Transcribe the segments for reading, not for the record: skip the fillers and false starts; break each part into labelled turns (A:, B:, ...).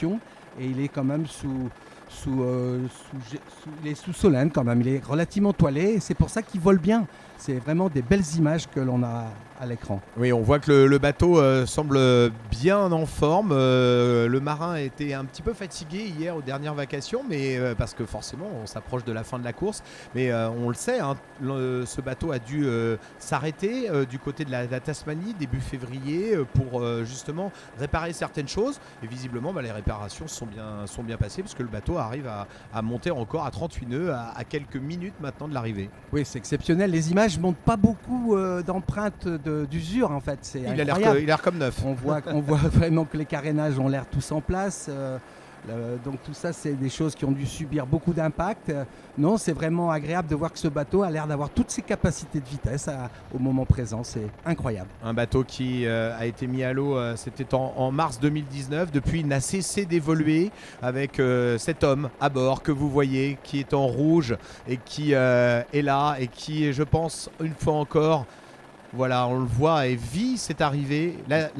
A: pression et il est quand même il est sous Solène quand même. Il est relativement toilé et c'est pour ça qu'il vole bien. C'est vraiment des belles images que l'on a à l'écran.
B: Oui, on voit que le bateau semble bien en forme. Le marin était un petit peu fatigué hier aux dernières vacations, mais parce que forcément on s'approche de la fin de la course. Mais on le sait, hein, ce bateau a dû s'arrêter du côté de la Tasmanie début février pour justement réparer certaines choses. Et visiblement, les réparations sont bien passées parce que le bateau arrive à monter encore à 38 nœuds à quelques minutes maintenant de l'arrivée.
A: Oui, c'est exceptionnel. Les images montrent pas beaucoup d'empreintes d'usure en fait. C'est incroyable.
B: Il a l'air comme neuf.
A: On voit vraiment que les carénages ont l'air tous en place. Donc tout ça, c'est des choses qui ont dû subir beaucoup d'impact. Non, c'est vraiment agréable de voir que ce bateau a l'air d'avoir toutes ses capacités de vitesse au moment présent. C'est incroyable.
B: Un bateau qui a été mis à l'eau, c'était en mars 2019. Depuis, il n'a cessé d'évoluer avec cet homme à bord que vous voyez, qui est en rouge et qui est là et qui, je pense, une fois encore, voilà, on le voit et vit cette arrivée.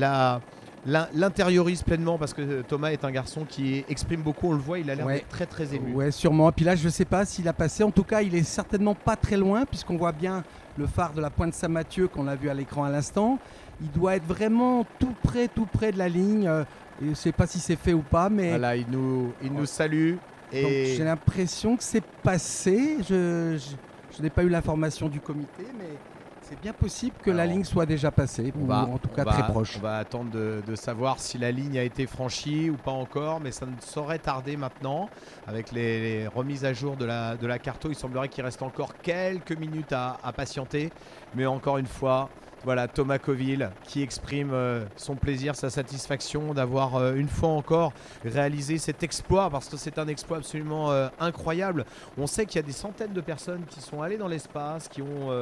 B: L'intériorise pleinement parce que Thomas est un garçon qui exprime beaucoup, on le voit, il a l'air d'être très très ému.
A: Ouais, sûrement. Et puis là, je ne sais pas s'il a passé. En tout cas, il est certainement pas très loin puisqu'on voit bien le phare de la Pointe Saint-Mathieu qu'on a vu à l'écran à l'instant. Il doit être vraiment tout près de la ligne. Je ne sais pas si c'est fait ou pas, mais
B: voilà, il nous salue. Et
A: donc, j'ai l'impression que c'est passé. Je n'ai pas eu l'information du comité, mais c'est bien possible que la ligne soit déjà passée, ou en tout cas très proche.
B: On va attendre de savoir si la ligne a été franchie ou pas encore, mais ça ne saurait tarder maintenant. Avec les remises à jour de la carto, il semblerait qu'il reste encore quelques minutes à patienter. Mais encore une fois, voilà, Thomas Coville qui exprime son plaisir, sa satisfaction d'avoir une fois encore réalisé cet exploit, parce que c'est un exploit absolument incroyable. On sait qu'il y a des centaines de personnes qui sont allées dans l'espace, qui ont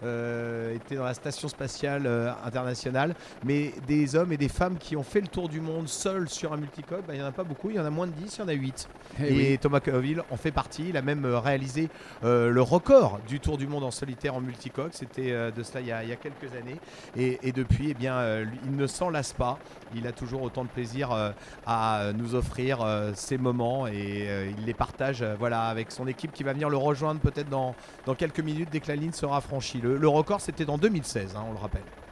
B: été dans la station spatiale internationale, mais des hommes et des femmes qui ont fait le tour du monde seuls sur un multicoque, il n'y en a pas beaucoup, il y en a moins de 10, il y en a 8. Et oui. Thomas Coville en fait partie, il a même réalisé le record du tour du monde en solitaire en multicoque, c'était de cela il y a quelques années. Et depuis, il ne s'en lasse pas. Il a toujours autant de plaisir à nous offrir ces moments et il les partage avec son équipe qui va venir le rejoindre peut-être dans quelques minutes dès que la ligne sera franchie. Le record, c'était en 2016, on le rappelle.